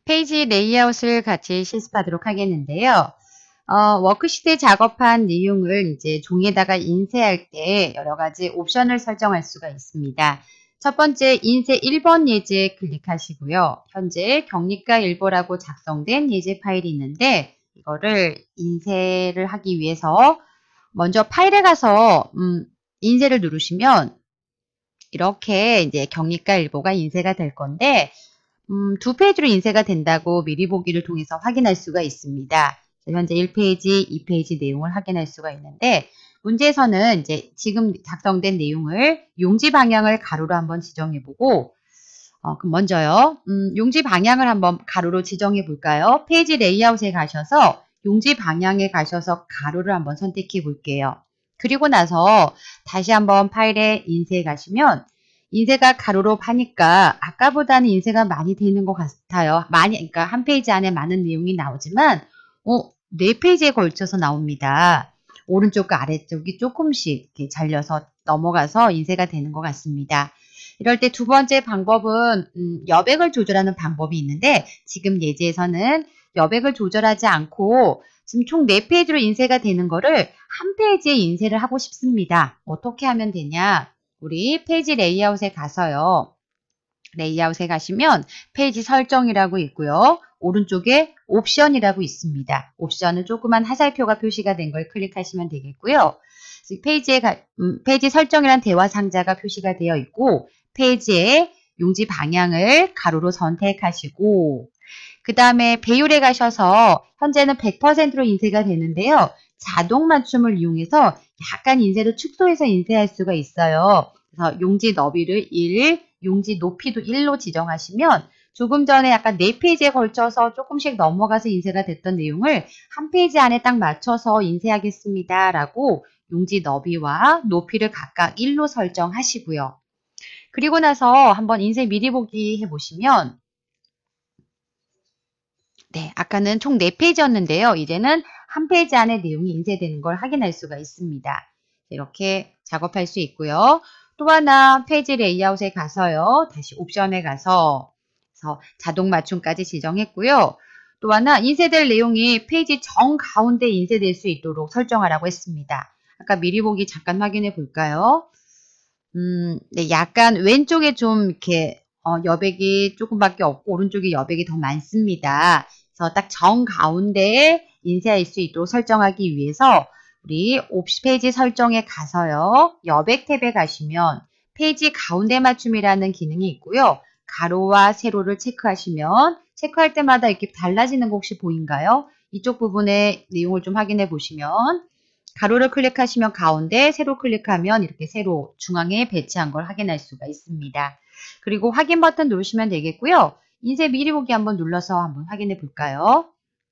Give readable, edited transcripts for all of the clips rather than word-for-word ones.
페이지 레이아웃을 같이 실습하도록 하겠는데요. 워크시트에 작업한 내용을 이제 종이에다가 인쇄할 때 여러 가지 옵션을 설정할 수가 있습니다. 첫 번째 인쇄 1번 예제 클릭하시고요. 현재 경리가 일보라고 작성된 예제 파일이 있는데 이거를 인쇄를 하기 위해서 먼저 파일에 가서 인쇄를 누르시면 이렇게 이제 경리가 일보가 인쇄가 될 건데 두 페이지로 인쇄가 된다고 미리 보기를 통해서 확인할 수가 있습니다. 현재 1페이지, 2페이지 내용을 확인할 수가 있는데 문제에서는 이제 지금 작성된 내용을 용지 방향을 가로로 한번 지정해보고 그럼 먼저요. 용지 방향을 한번 가로로 지정해 볼까요? 페이지 레이아웃에 가셔서 용지 방향에 가셔서 가로를 한번 선택해 볼게요. 그리고 나서 다시 한번 파일에 인쇄해 가시면 인쇄가 가로로 파니까 아까보다는 인쇄가 많이 되는 것 같아요. 그러니까 한 페이지 안에 많은 내용이 나오지만 4페이지에 걸쳐서 나옵니다. 오른쪽과 아래쪽이 조금씩 이렇게 잘려서 넘어가서 인쇄가 되는 것 같습니다. 이럴 때 두 번째 방법은 여백을 조절하는 방법이 있는데 지금 예제에서는 여백을 조절하지 않고 지금 총 4페이지로 인쇄가 되는 거를 한 페이지에 인쇄를 하고 싶습니다. 어떻게 하면 되냐? 우리 페이지 레이아웃에 가서요. 레이아웃에 가시면 페이지 설정이라고 있고요. 오른쪽에 옵션이라고 있습니다. 옵션은 조그만 화살표가 표시가 된 걸 클릭하시면 되겠고요. 페이지 설정이란 대화 상자가 표시가 되어 있고 페이지의 용지 방향을 가로로 선택하시고 그 다음에 배율에 가셔서 현재는 100%로 인쇄가 되는데요. 자동 맞춤을 이용해서 약간 인쇄를 축소해서 인쇄할 수가 있어요. 그래서 용지 너비를 1, 용지 높이도 1로 지정하시면 조금 전에 약간 4페이지에 걸쳐서 조금씩 넘어가서 인쇄가 됐던 내용을 한 페이지 안에 딱 맞춰서 인쇄하겠습니다. 라고 용지 너비와 높이를 각각 1로 설정하시고요. 그리고 나서 한번 인쇄 미리 보기 해보시면 네, 아까는 총 4페이지였는데요. 이제는 한 페이지 안에 내용이 인쇄되는 걸 확인할 수가 있습니다. 이렇게 작업할 수 있고요. 또 하나 페이지 레이아웃에 가서요. 다시 옵션에 가서 자동 맞춤까지 지정했고요. 또 하나 인쇄될 내용이 페이지 정가운데 인쇄될 수 있도록 설정하라고 했습니다. 아까 미리 보기 잠깐 확인해 볼까요? 네, 약간 왼쪽에 좀 이렇게 여백이 조금밖에 없고 오른쪽에 여백이 더 많습니다. 그래서 딱 정가운데에 인쇄할 수 있도록 설정하기 위해서 우리 페이지 설정에 가서요. 여백 탭에 가시면 페이지 가운데 맞춤이라는 기능이 있고요. 가로와 세로를 체크하시면 체크할 때마다 이렇게 달라지는 거 혹시 보인가요? 이쪽 부분의 내용을 좀 확인해 보시면 가로를 클릭하시면 가운데, 세로 클릭하면 이렇게 세로 중앙에 배치한 걸 확인할 수가 있습니다. 그리고 확인 버튼 누르시면 되겠고요. 인쇄 미리 보기 한번 눌러서 한번 확인해 볼까요?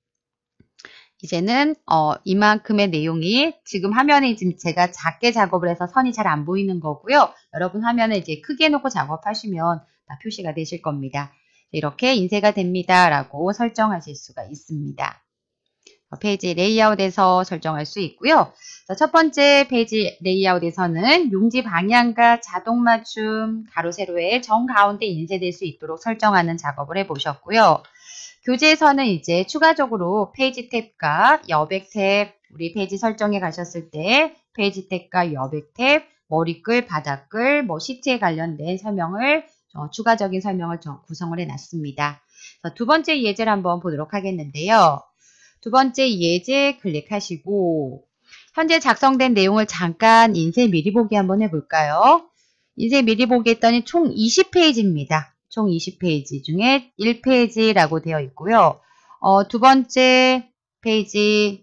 이제는 이만큼의 내용이 지금 화면에 지금 제가 작게 작업을 해서 선이 잘 안 보이는 거고요. 여러분 화면을 이제 크게 놓고 작업하시면 다 표시가 되실 겁니다. 이렇게 인쇄가 됩니다. 라고 설정하실 수가 있습니다. 페이지 레이아웃에서 설정할 수 있고요. 첫 번째 페이지 레이아웃에서는 용지 방향과 자동 맞춤, 가로, 세로의 정가운데 인쇄될 수 있도록 설정하는 작업을 해보셨고요. 교재에서는 이제 추가적으로 페이지 탭과 여백 탭, 우리 페이지 설정에 가셨을 때 페이지 탭과 여백 탭, 머리글, 바닥글, 시트에 관련된 설명을 추가적인 설명을 구성을 해놨습니다. 두 번째 예제를 한번 보도록 하겠는데요. 두 번째 예제 클릭하시고 현재 작성된 내용을 잠깐 인쇄 미리 보기 한번 해볼까요? 인쇄 미리 보기 했더니 총 20페이지입니다. 총 20페이지 중에 1페이지라고 되어 있고요. 두 번째 페이지는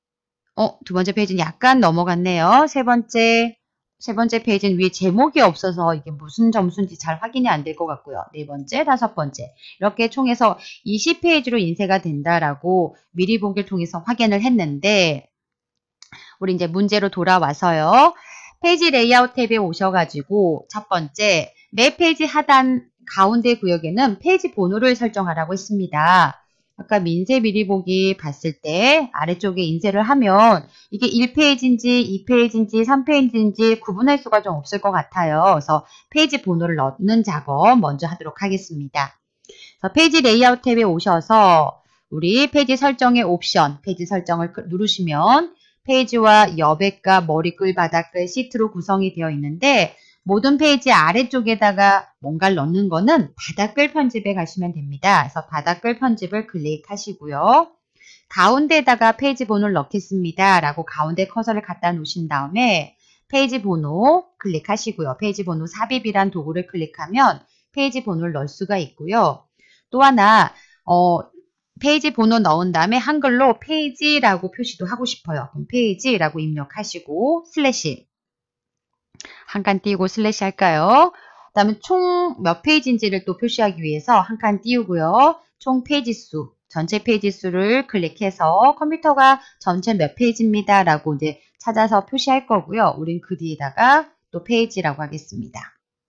약간 넘어갔네요. 세 번째 페이지는 위에 제목이 없어서 이게 무슨 점수인지 잘 확인이 안 될 것 같고요. 네 번째, 다섯 번째 이렇게 총해서 20페이지로 인쇄가 된다라고 미리 보기를 통해서 확인을 했는데 우리 이제 문제로 돌아와서요. 페이지 레이아웃 탭에 오셔가지고 첫 번째 매 페이지 하단 가운데 구역에는 페이지 번호를 설정하라고 했습니다. 아까 인쇄 미리 보기 봤을 때 아래쪽에 인쇄를 하면 이게 1페이지인지 2페이지인지 3페이지인지 구분할 수가 좀 없을 것 같아요. 그래서 페이지 번호를 넣는 작업 먼저 하도록 하겠습니다. 그래서 페이지 레이아웃 탭에 오셔서 우리 페이지 설정의 옵션, 페이지 설정을 누르시면 페이지와 여백과 머리글, 바닥글, 시트로 구성이 되어 있는데 모든 페이지 아래쪽에다가 뭔가를 넣는 거는 바닥글 편집에 가시면 됩니다. 그래서 바닥글 편집을 클릭하시고요. 가운데에다가 페이지 번호를 넣겠습니다. 라고 가운데 커서를 갖다 놓으신 다음에 페이지 번호 클릭하시고요. 페이지 번호 삽입이란 도구를 클릭하면 페이지 번호를 넣을 수가 있고요. 또 하나 페이지 번호 넣은 다음에 한글로 페이지라고 표시도 하고 싶어요. 그럼 페이지라고 입력하시고 슬래시 한 칸 띄우고 슬래시 할까요? 그 다음에 총 몇 페이지인지를 또 표시하기 위해서 한 칸 띄우고요. 총 페이지 수, 전체 페이지 수를 클릭해서 컴퓨터가 전체 몇 페이지입니다. 라고 이제 찾아서 표시할 거고요. 우린 그 뒤에다가 또 페이지라고 하겠습니다.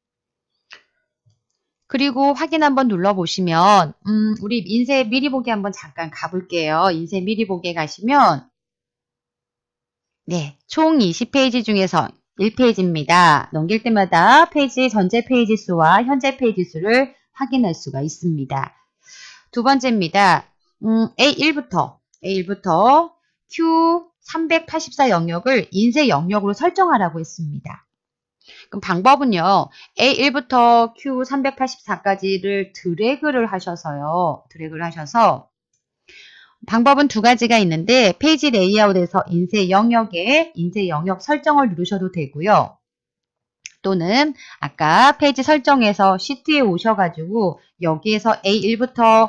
그리고 확인 한번 눌러보시면 우리 인쇄 미리 보기 한번 잠깐 가볼게요. 인쇄 미리 보기에 가시면 네, 총 20페이지 중에서 1페이지입니다. 넘길 때마다 페이지 전체 페이지 수와 현재 페이지 수를 확인할 수가 있습니다. 두 번째입니다. A1부터 Q384 영역을 인쇄 영역으로 설정하라고 했습니다. 그럼 방법은요. A1부터 Q384까지를 드래그를 하셔서 방법은 두 가지가 있는데 페이지 레이아웃에서 인쇄 영역에 인쇄 영역 설정을 누르셔도 되고요. 또는 아까 페이지 설정에서 시트에 오셔가지고 여기에서 A1부터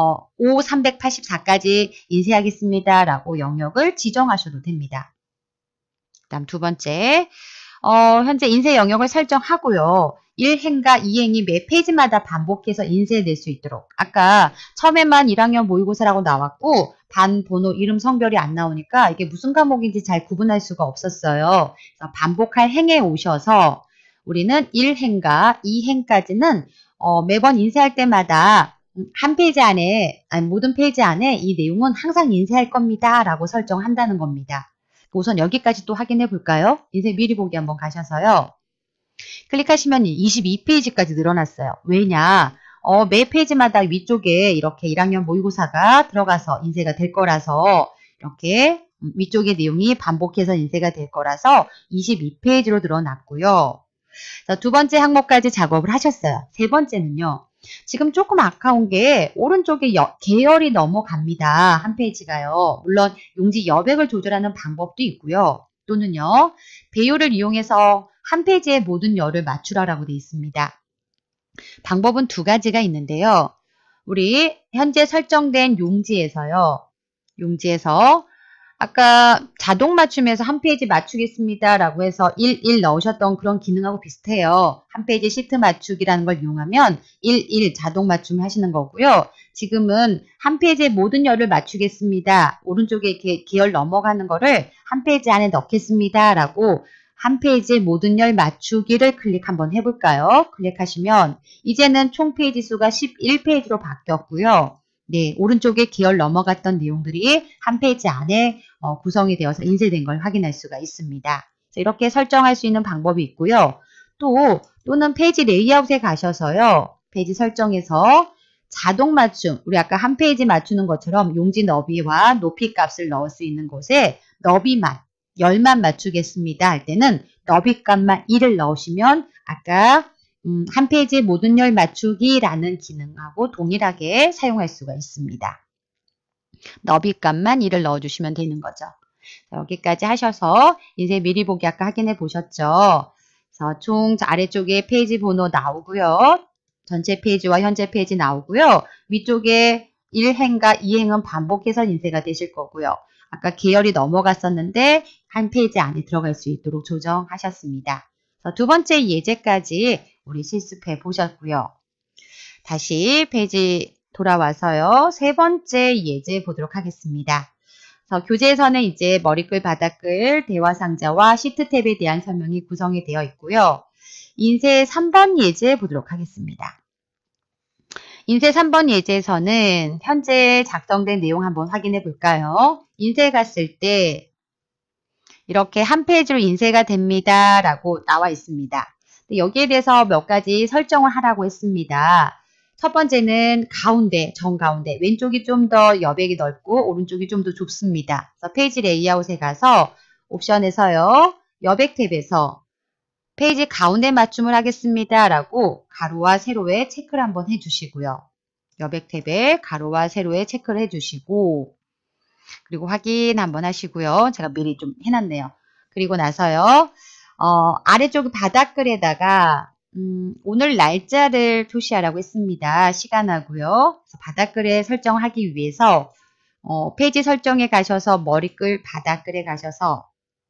O384까지 인쇄하겠습니다. 라고 영역을 지정하셔도 됩니다. 그 다음 두 번째, 현재 인쇄 영역을 설정하고요. 1행과 2행이 매 페이지마다 반복해서 인쇄될 수 있도록 아까 처음에만 1학년 모의고사라고 나왔고 반 번호 이름 성별이 안 나오니까 이게 무슨 과목인지 잘 구분할 수가 없었어요. 그래서 반복할 행에 오셔서 우리는 1행과 2행까지는 매번 인쇄할 때마다 한 페이지 안에 아니 모든 페이지 안에 이 내용은 항상 인쇄할 겁니다. 라고 설정한다는 겁니다. 우선 여기까지 또 확인해 볼까요? 인쇄 미리 보기 한번 가셔서요. 클릭하시면 22페이지까지 늘어났어요. 왜냐? 매 페이지마다 위쪽에 이렇게 1학년 모의고사가 들어가서 인쇄가 될 거라서 이렇게 위쪽의 내용이 반복해서 인쇄가 될 거라서 22페이지로 늘어났고요. 두 번째 항목까지 작업을 하셨어요. 세 번째는요. 지금 조금 아까운 게 오른쪽에 계열이 넘어갑니다. 한 페이지가요. 물론 용지 여백을 조절하는 방법도 있고요. 또는요. 배열을 이용해서 한 페이지에 모든 열을 맞추라라고 되어 있습니다. 방법은 두 가지가 있는데요. 우리 현재 설정된 용지에서 아까 자동 맞춤에서 한 페이지 맞추겠습니다. 라고 해서 1 넣으셨던 그런 기능하고 비슷해요. 한 페이지 시트 맞추기라는 걸 이용하면 1 자동 맞춤 하시는 거고요. 지금은 한 페이지에 모든 열을 맞추겠습니다. 오른쪽에 이렇게 계열 넘어가는 거를 한 페이지 안에 넣겠습니다. 라고 한 페이지에 모든 열 맞추기를 클릭 한번 해볼까요? 클릭하시면 이제는 총 페이지 수가 11페이지로 바뀌었고요. 네, 오른쪽에 계열 넘어갔던 내용들이 한 페이지 안에 구성이 되어서 인쇄된 걸 확인할 수가 있습니다. 이렇게 설정할 수 있는 방법이 있고요. 또는 페이지 레이아웃에 가셔서요. 페이지 설정에서 자동 맞춤, 우리 아까 한 페이지 맞추는 것처럼 용지 너비와 높이 값을 넣을 수 있는 곳에 너비만, 열만 맞추겠습니다 할 때는 너비 값만 1을 넣으시면 아까 한 페이지에 모든 열 맞추기라는 기능하고 동일하게 사용할 수가 있습니다. 너비 값만 1을 넣어주시면 되는 거죠. 자, 여기까지 하셔서 인쇄 미리 보기 아까 확인해 보셨죠? 그래서 총 아래쪽에 페이지 번호 나오고요. 전체 페이지와 현재 페이지 나오고요. 위쪽에 1행과 2행은 반복해서 인쇄가 되실 거고요. 아까 계열이 넘어갔었는데 한 페이지 안에 들어갈 수 있도록 조정하셨습니다. 두 번째 예제까지 우리 실습해 보셨고요. 다시 페이지 돌아와서요. 세 번째 예제 보도록 하겠습니다. 교재에서는 이제 머리글, 바닥글, 대화 상자와 시트 탭에 대한 설명이 구성이 되어 있고요. 인쇄 3번 예제 보도록 하겠습니다. 인쇄 3번 예제에서는 현재 작성된 내용 한번 확인해 볼까요? 인쇄 갔을 때 이렇게 한 페이지로 인쇄가 됩니다. 라고 나와 있습니다. 여기에 대해서 몇 가지 설정을 하라고 했습니다. 첫 번째는 가운데, 정가운데. 왼쪽이 좀 더 여백이 넓고 오른쪽이 좀 더 좁습니다. 그래서 페이지 레이아웃에 가서 옵션에서요. 여백 탭에서 페이지 가운데 맞춤을 하겠습니다. 라고 가로와 세로에 체크를 한번 해주시고요. 여백 탭에 가로와 세로에 체크를 해주시고 그리고 확인 한번 하시고요. 제가 미리 좀 해놨네요. 그리고 나서요. 아래쪽 바닥글에다가 오늘 날짜를 표시하라고 했습니다. 시간하고요. 그래서 바닥글에 설정하기 위해서 페이지 설정에 가셔서 머리글 바닥글에 가셔서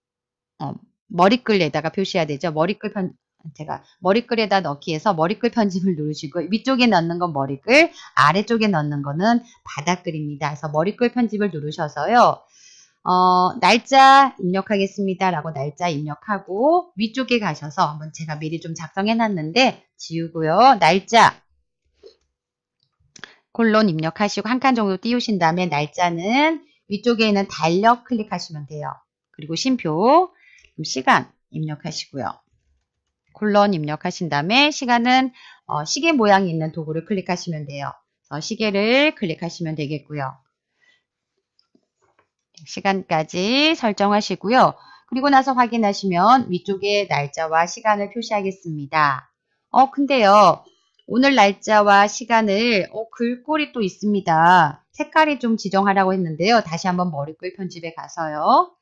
머리글에다가 표시해야 되죠. 제가 머리글에다 넣기 위해서 머리글 편집을 누르시고 위쪽에 넣는 건 머리글, 아래쪽에 넣는 거는 바닥글입니다. 그래서 머리글 편집을 누르셔서요. 날짜 입력하겠습니다. 라고 날짜 입력하고 위쪽에 가셔서 한번 제가 미리 좀 작성해 놨는데 지우고요. 날짜 콜론 입력하시고 한 칸 정도 띄우신 다음에 날짜는 위쪽에 있는 달력 클릭하시면 돼요. 그리고 쉼표, 시간 입력하시고요. 콜론 입력하신 다음에 시간은 시계 모양이 있는 도구를 클릭하시면 돼요. 시계를 클릭하시면 되겠고요. 시간까지 설정하시고요. 그리고 나서 확인하시면 위쪽에 날짜와 시간을 표시하겠습니다. 근데요. 오늘 날짜와 시간을 글꼴이 또 있습니다. 색깔이 좀 지정하라고 했는데요. 다시 한번 머리글 편집에 가서요.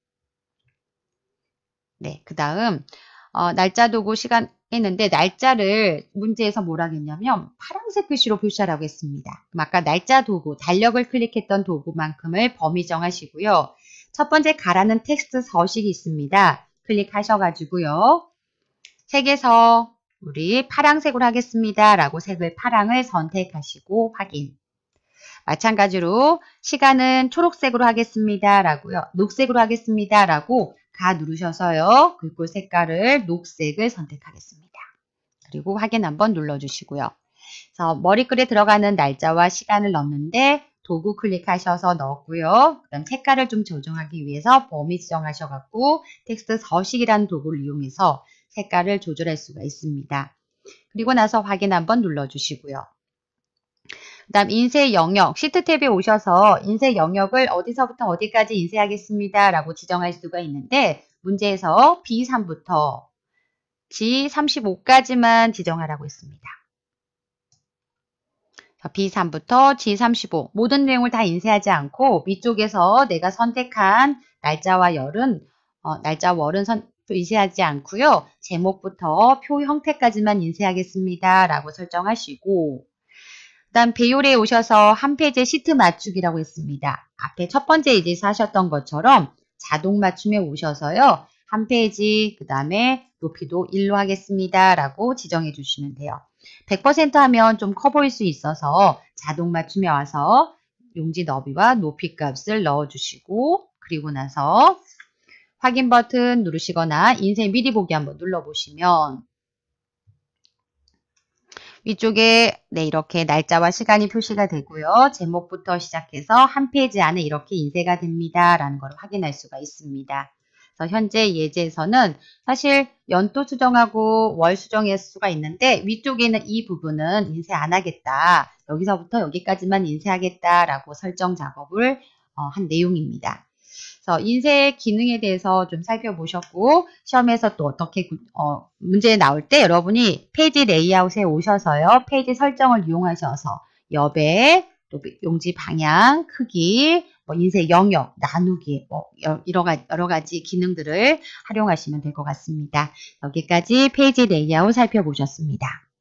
네, 그 다음 날짜 도구 시간 했는데 날짜를 문제에서 뭐라 했냐면 파란색 글씨로 표시하라고 했습니다. 그럼 아까 날짜 도구, 달력을 클릭했던 도구만큼을 범위 정하시고요. 첫 번째 가라는 텍스트 서식이 있습니다. 클릭하셔가지고요. 색에서 우리 파란색으로 하겠습니다. 라고 색을 파랑을 선택하시고 확인. 마찬가지로 시간은 초록색으로 하겠습니다. 라고요. 녹색으로 하겠습니다. 라고 가 누르셔서요. 글꼴 색깔을 녹색을 선택하겠습니다. 그리고 확인 한번 눌러주시고요. 그래서 머리글에 들어가는 날짜와 시간을 넣는데 도구 클릭하셔서 넣었고요. 그 다음 색깔을 좀 조정하기 위해서 범위 지정하셔갖고 텍스트 서식이라는 도구를 이용해서 색깔을 조절할 수가 있습니다. 그리고 나서 확인 한번 눌러주시고요. 그 다음 인쇄 영역, 시트 탭에 오셔서 인쇄 영역을 어디서부터 어디까지 인쇄하겠습니다. 라고 지정할 수가 있는데 문제에서 B3부터 G35까지만 지정하라고 했습니다. B3부터 G35 모든 내용을 다 인쇄하지 않고 위쪽에서 내가 선택한 날짜와 월은 인쇄하지 않고요. 제목부터 표 형태까지만 인쇄하겠습니다. 라고 설정하시고 그 다음 배열에 오셔서 한 페이지에 시트 맞추기라고 했습니다. 앞에 첫 번째 예제에서 하셨던 것처럼 자동 맞춤에 오셔서요. 한 페이지 그 다음에 높이도 1로 하겠습니다. 라고 지정해 주시면 돼요. 100% 하면 좀 커 보일 수 있어서 자동 맞춤에 와서 용지 너비와 높이 값을 넣어주시고 그리고 나서 확인 버튼 누르시거나 인쇄 미리 보기 한번 눌러보시면 위쪽에 이렇게 날짜와 시간이 표시가 되고요. 제목부터 시작해서 한 페이지 안에 이렇게 인쇄가 됩니다. 라는 걸 확인할 수가 있습니다. 그래서 현재 예제에서는 사실 연도 수정하고 월 수정할 수가 있는데 위쪽에 있는 이 부분은 인쇄 안 하겠다. 여기서부터 여기까지만 인쇄하겠다. 라고 설정 작업을 한 내용입니다. 그래서 인쇄 기능에 대해서 좀 살펴보셨고 시험에서 또 어떻게 문제 나올 때 여러분이 페이지 레이아웃에 오셔서요. 페이지 설정을 이용하셔서 여백, 또 용지 방향, 크기, 인쇄 영역, 나누기 여러 가지 기능들을 활용하시면 될 것 같습니다. 여기까지 페이지 레이아웃 살펴보셨습니다.